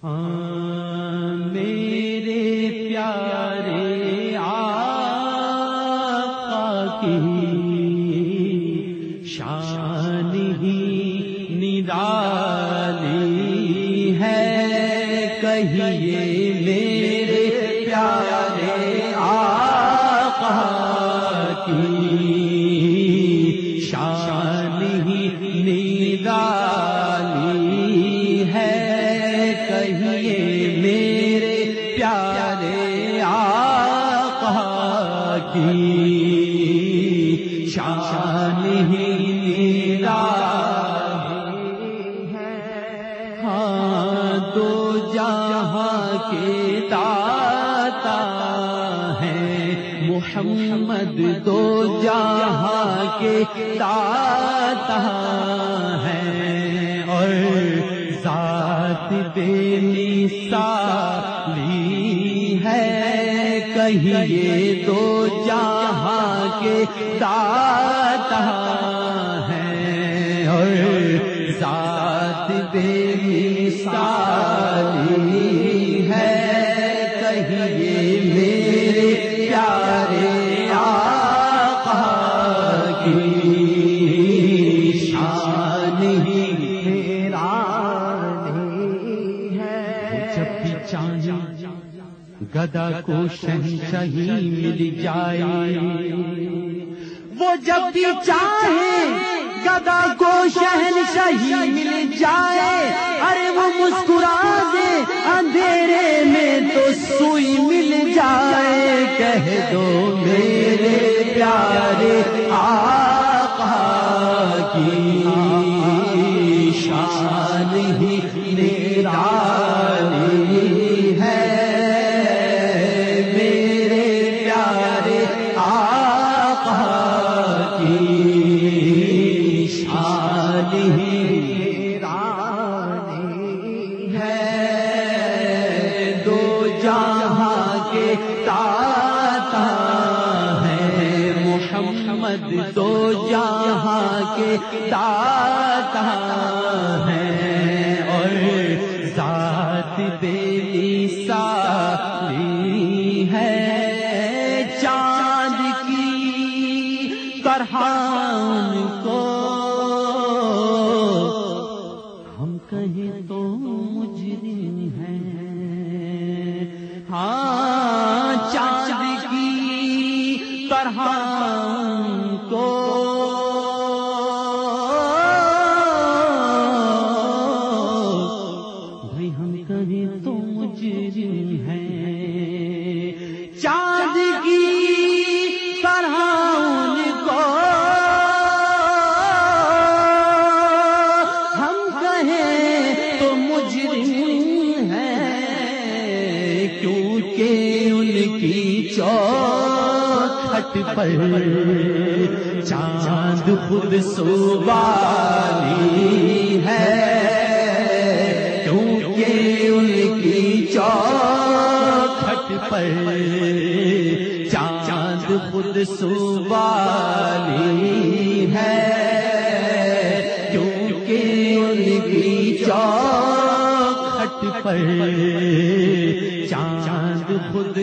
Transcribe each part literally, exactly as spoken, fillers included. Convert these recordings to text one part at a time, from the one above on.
ہاں میرے پیارے آقا کی شان ہی نرالی ہے، کہیے میرے پیارے آقا کی شان ہی نرالی ہے، کہیے میرے پیارے آقا کی شان ہی نرالی ہے۔ ہاں دو جہاں کے داتا ہیں محمد، دو جہاں کے داتا ہیں، اور ذات بے مثالی ہے، کہیے دو جہاں کے داتا ہیں، اور ذات بے مثالی ہے، کہیے میرے پیارے آقا کی شان ہی نرالی ہے۔ جب بھی چاہے گدا کو شہنشاہی مل جائے، وہ جب بھی چاہے گدا کو شہنشاہی مل جائے، ارے وہ مسکرا دے اندھیرے میں تو سوئی مل جائے، کہہ دو میرے پیارے آقا کی شان ہی نرالی ہے، میرے پیارے آقا کی شان ہی نرالی ہے۔ دو جہاں کے داتا ہیں محمد، دو جہاں کے داتا ہیں، اور ذات بے مثالی ہے، چاند کی طرح ان کو ہم کہیں تو مجرم ہیں، ہاں چاند کی طرح ان کو بھائی ہم کہیں تو مجرم ہیں، چاند کی طرح ان کو ہم کہیں تو مجرم ہیں، کیونکہ ان کی چوکھٹ پر چاند خود سوالی ہے، کیونکہ ان کی چوکھٹ پر چاند خود سوالی ہے، کیونکہ ان کی چوکھٹ پر چاند خود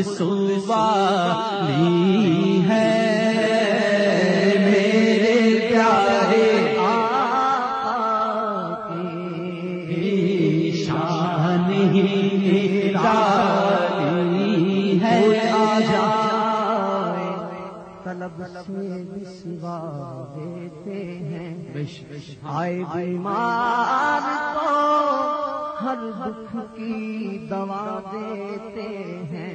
سوالی ہے، میرے پیارے آقا کی شان ہی نرالی ہے۔ آ جائے طلب سے سوا دیتے ہیں، آئے بیمار کو ہر دکھ کی دوا دیتے ہیں،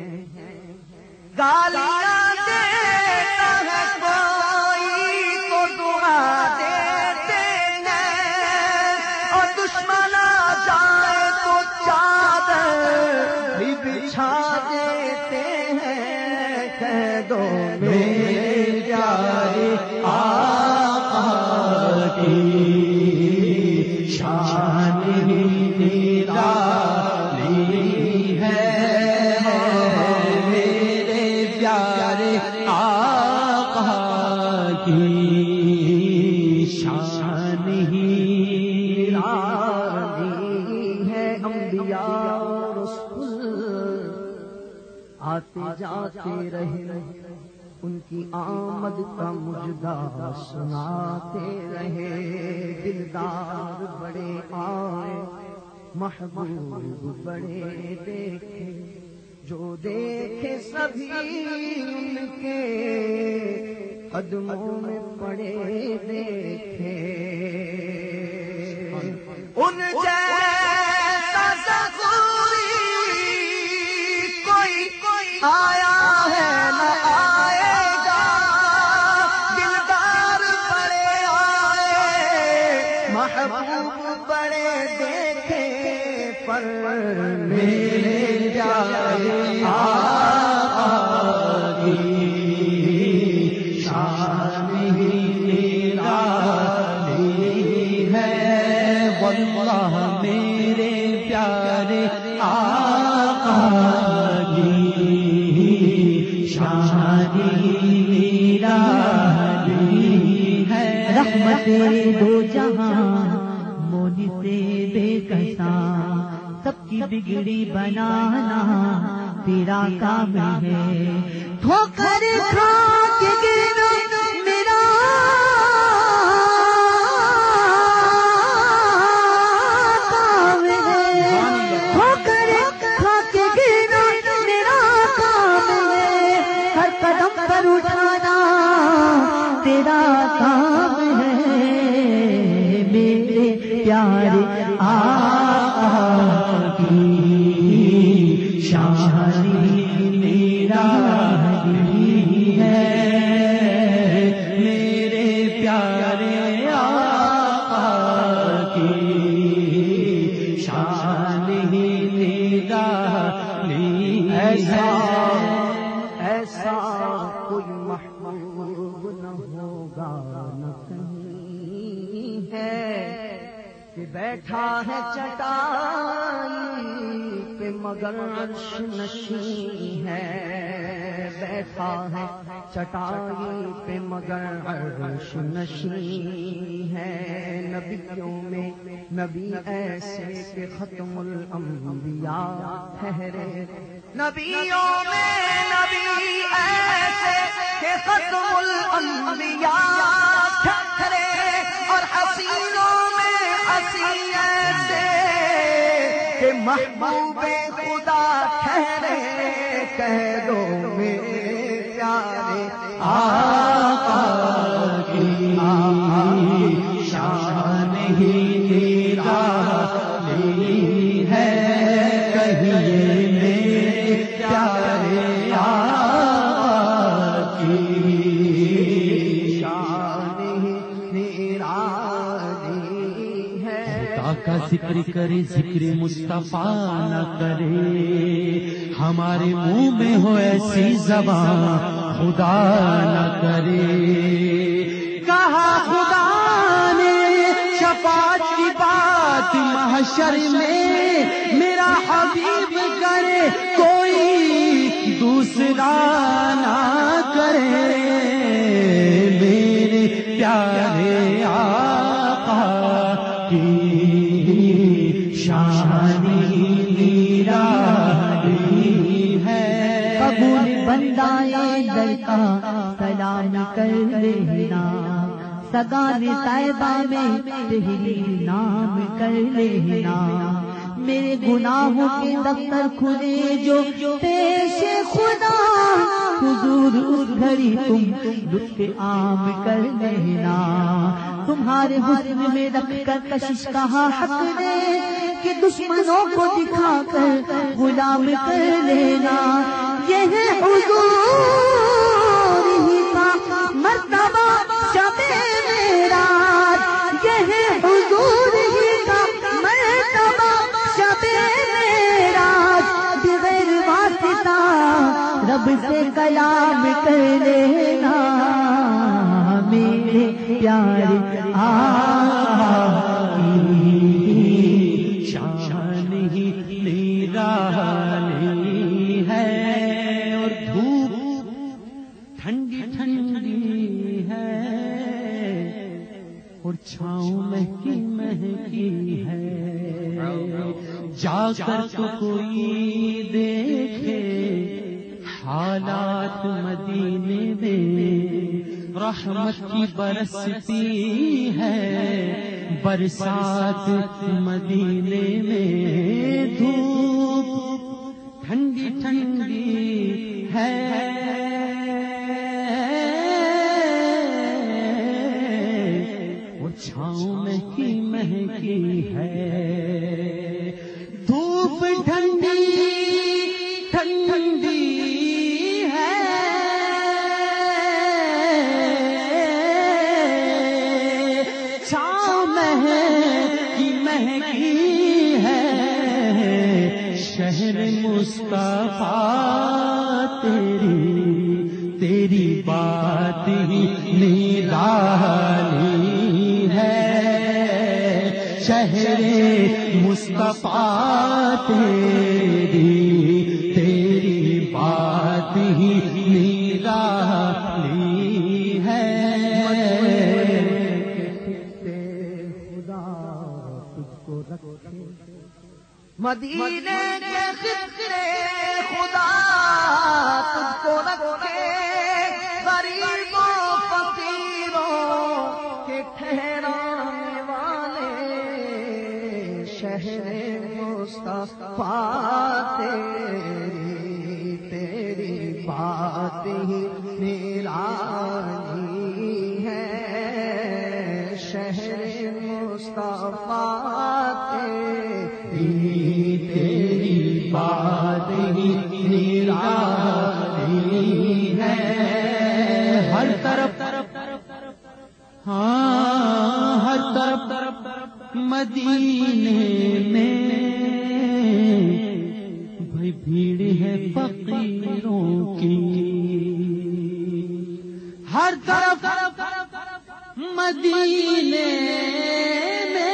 گالیاں دیتا ہے کوئی تو دعا دیتے ہیں، اور دشمن آ جائے تو چادر بھی بچھا دیتے ہیں، کہہ دو میرے پیارے آقا کی شان ہی نرالی ہے، میرے پیارے آقا آتے جاتے رہے ان کی آمد کا مجدہ سناتے رہے. دلدار بڑے آئے محبوب بڑے دیکھے جو دیکھے سبھی ان کے قدموں میں پڑے دیکھے. ان جیسا ضروری کوئی کوئی آیا ہے نہ آئے گا. دلدار بڑے آئے محبوب بڑے دیکھے پر میرے پیارے آقا کی شان ہی نرالی ہے. واللہ میرے پیارے آقا کی شان ہی نرالی ہے. رحمت دو جہاں مونی سے بے کساں سب کی بگڑی بنانا تیرا کام ہے. ٹھوکر کھا کے گرنا میرا کام ہے. ٹھوکر کھا کے گرنا میرا کام ہے. ہر قدم پر اٹھانا تیرا کام ہے. میرے پیارے آقا کی شان نرالی ہے. میرے پیارے آقا کی شان نرالی ہے. ایسا ایسا کوئی محبوب نہ ہوگا نہ کہیں ہے کہ بیٹھا ہے چٹائی پہ مگر عرش نشین ہے. بیٹھا ہے چٹائی پہ مگر عرش نشین ہے. نبیوں میں نبی ایسے کہ ختم الانبیاء ٹھہرے. نبیوں میں نبی ایسے کہ ختم الانبیاء ٹھہرے. اور حسینوں میں حسین ایسے کہ محبوب خدا ٹھہرے. کہہ دو میرے پیارے آقا کی شان ہی نرالی ہے. کہیے میرے پیارے آقا کی شان ہی نرالی ہے. خدا کا ذکر کرے ذکر مصطفیٰ نہ کرے. ہمارے منہ میں ہو ایسی زبان خدا نہ کرے. کہا خدا نے شفاعت کی بات محشر میں میرا حبیب کرے کوئی دوسرا نہ کرے. میرے پیارے آقا کی شان نرالی ہے. قبول بندائے لڑکا سلام کر لینا. سگان طیبہ میں تہری نام کر لینا. میرے گناہوں کے دفتر کھلے جو پیش خدا حضور اس گھڑی تم لطف عام کر لینا. تمہارے حسن میں رکھ کر کشش کہا حق نے کہ دشمنوں کو دکھا کر غلام کر لینا. یہ ہے حضور ہی کا مرتبہ شب معراج. یہ ہے حضور ہی کا مرتبہ شب معراج. بغیر واسطہ رب سے کلام کر لینا. میرے پیارے آقا کی شان ہی نرالی ہے. اور دھوپ ٹھنڈی ٹھنڈی ہے اور چھاؤں مہکی مہکی ہے. جا کر تو کوئی دیکھے حالات مدینے میں رحمت کی برستی ہے، برسات مدینے میں دھوپ ٹھنڈی ٹھنڈی ہے، وہ چھاؤں مہکی مہکی ہے، دھوپ ٹھنڈی ٹھنڈی ہے، چھاؤں مہکی مہکی ہے، شہر مصطفیٰ تیری تیری بات ہی نرالی ہے، شہر مصطفیٰ تیری تیری بات ہی نرالی ہے، مدینے کے خطے خدا تجھ کو رکھے، غریبوں فقیروں کے ٹھہرانے والے، شہر مصطفیٰ تیری تیری بات ہی نرالی ہے، شہر مصطفیٰ تیری تیری بات ہی نرالی ہے، ہر طرف ہاں ہر طرف مدینے میں بھائی بھیڑ ہے فقیروں کی، ہر طرف مدینے میں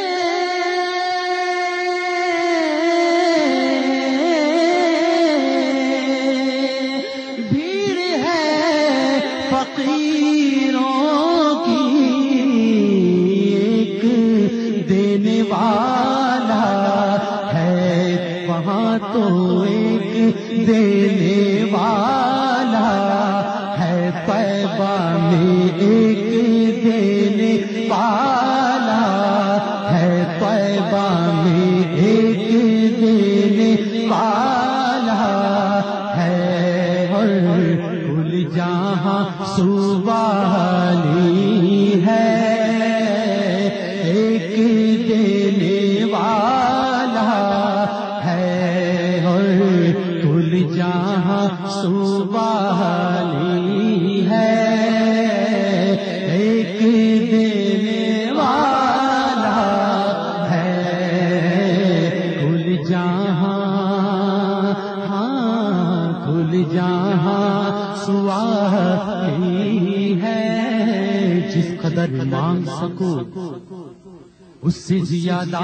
بھیڑ ہے فقیروں کی، ایک دینے والا ہے وہاں تو ایک دینے والا ہے، طیبہ میں ایک دینے والا ہے، طیبہ میں ایک دینے والا ہے، اور کل جہاں سوالی ہے، ایک دینے والا ہے، اور کل جہاں سوالی ہے، ایک دینے والا ہے، کل جہاں ہاں کل جہاں سوالی ہے، جس قدر مانگ سکو اس سے زیادہ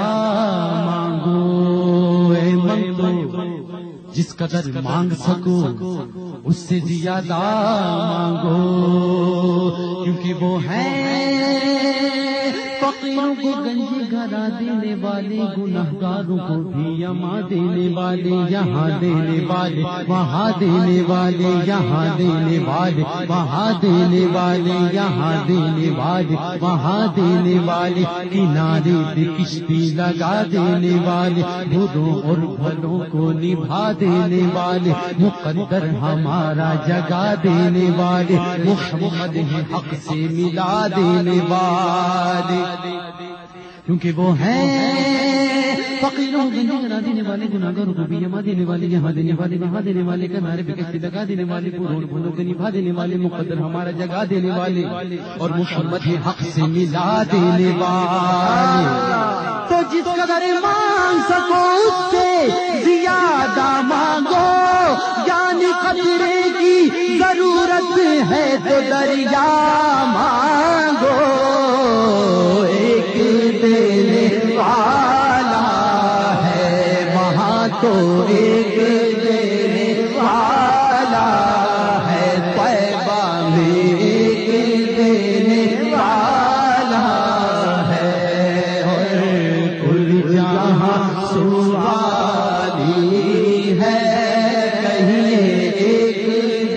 مانگو اے مانگو، جس قدر مانگ سکو اس سے زیادہ مانگو، کیونکہ وہ ہے فقیروں کو گنجی گھرا دینے والے، گنہگاروں کو بھی یما دینے والے، یہاں دینے والے وہاں دینے والے، یہاں دینے والے وہاں دینے والے، یہاں دینے والے وہاں دینے والے، کنارے پہ کشتی لگا دینے والے، بروں اور بھلوں کو نبھا دینے والے، مقدر ہمارا جگا دینے والے، محمد حق سے ملا دینے والے، کیونکہ وہ ہیں فقیروں کو گنجی گھرا دینے والے، گناہگاروں کو بھی یما دینے والے، یہاں دینے والے وہاں دینے والے، کنارے پہ کشتی لگا دینے والے، بروں اور بھلوں کو نبھا دینے والے، مقدر ہمارا جگا دینے والے، اور محمد حق سے ملا دینے والے، تو جس قدر مانگ سکو اس سے زیادہ مانگو، یعنی قطرے کی ضرورت ہے تو دریا مانگو، ایک دینے والا ہے وہاں تو ایک دینے والا ہے، طیبہ میں ایک دینے والا ہے، اور کل جہاں سوالی ہے، کہیں ایک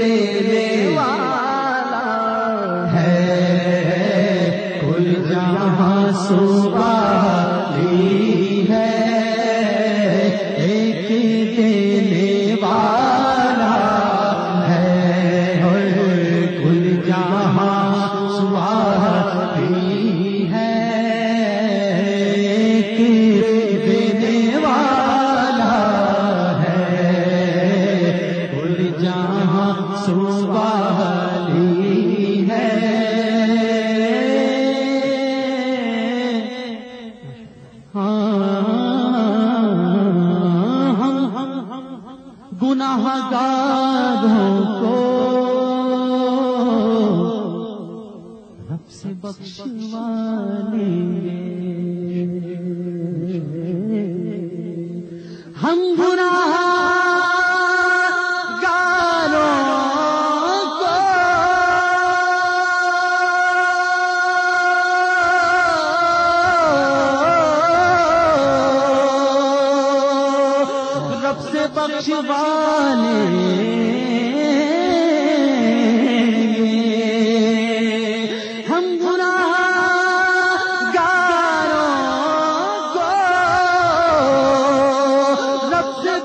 گناہگاروں کو رب سے بخشوانے ہم گناہگاروں کو رب سے بخشوانے ہم گناہگاروں کو رب سے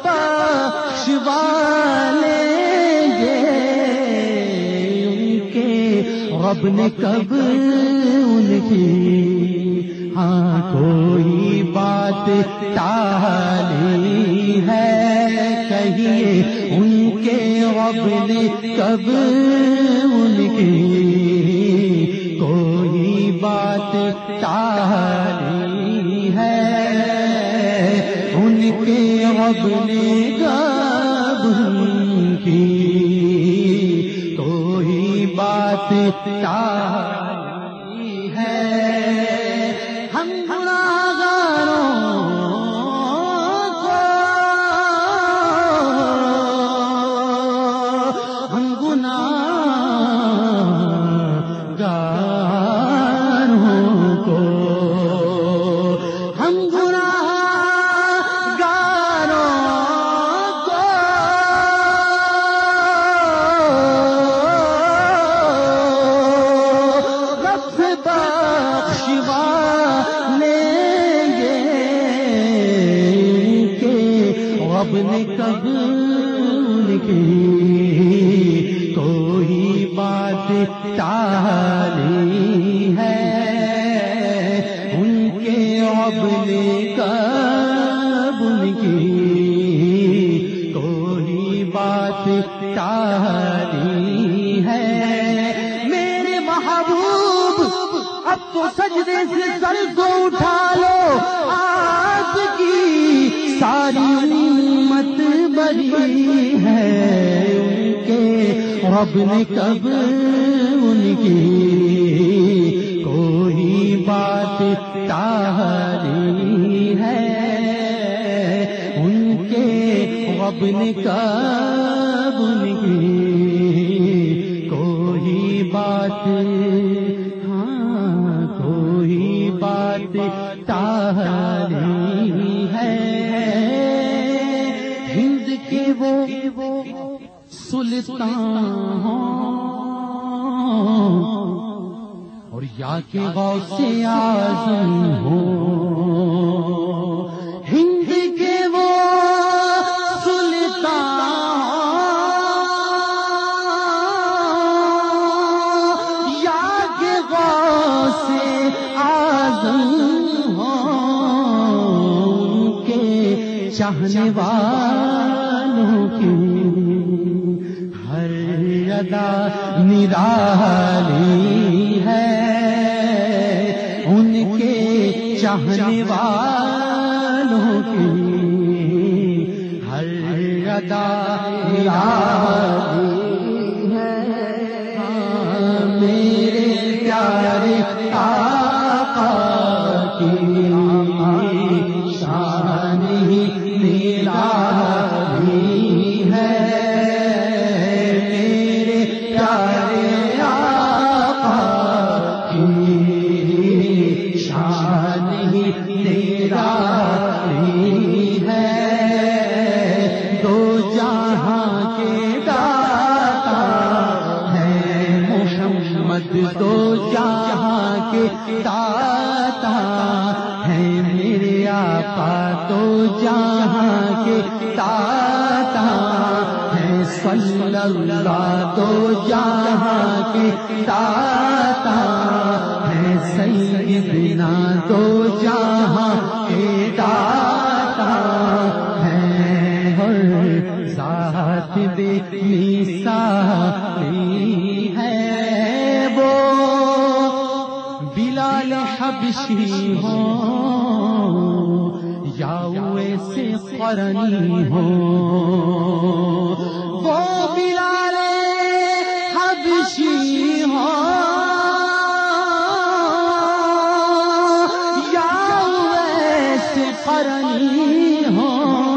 بخشوانے ان کے رب نے کب ان کی ہاں کوئی بات ٹالی ہے کہیے ان کے رب نے کب ان کی کوئی بات ٹالی ہے ان کے رب نے کب ان کی کوئی بات ٹالی ہے ہم گناہگاروں کو ہم گناہگاروں کو ہم گناہگاروں کو رب سے بخشوانے رب نے کب ان کی کوئی بات ٹالی ہے ان کے رب نے کب ان کی کوئی بات ٹالی ہے میرے محبوب اب تو سجدے سے سر کو اٹھا لو آپ کی ساری امت بری ہے ان کے رب نے کب ان کی کوئی بات ٹالی ہے ان کے رب نے کب ان کی کوئی بات ہاں کوئی بات ٹالی ہے ہند کے وہ سلطان اور یا کے غوث اعظم ہو ہند کے وہ سلطان یا کے غوث اعظم ہو ان کے چاہنے والوں کی ہر ادا نرالی ہے ان کے چاہنے والوں کی ہر ادا نرالی ہے میرے پیارے آقا کی شان ہی نرالی ہے میرے پیارے آقا کی شان ہی نرالی ہے دو جہاں کے داتا ہے محمد دو جہاں کے داتا ہے میرے آقا دو جہاں کے داتا ہے صلی اللہ دو جہاں کے داتا ہے سیدنا دو جہاں کے داتا ہے ذات بے مثالی ہے وہ بلال حبشی ہو قرنی ہو، وہ بلال حبشی ہو یا ویسے قرنی ہو،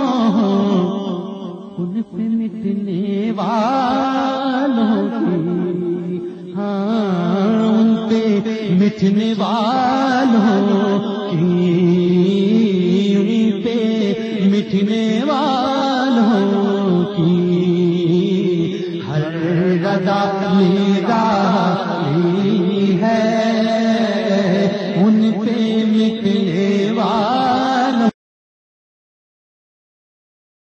ان پہ مٹنے والوں کی، ہاں ان پہ مٹنے والوں کی، ان پہ مٹنے والوں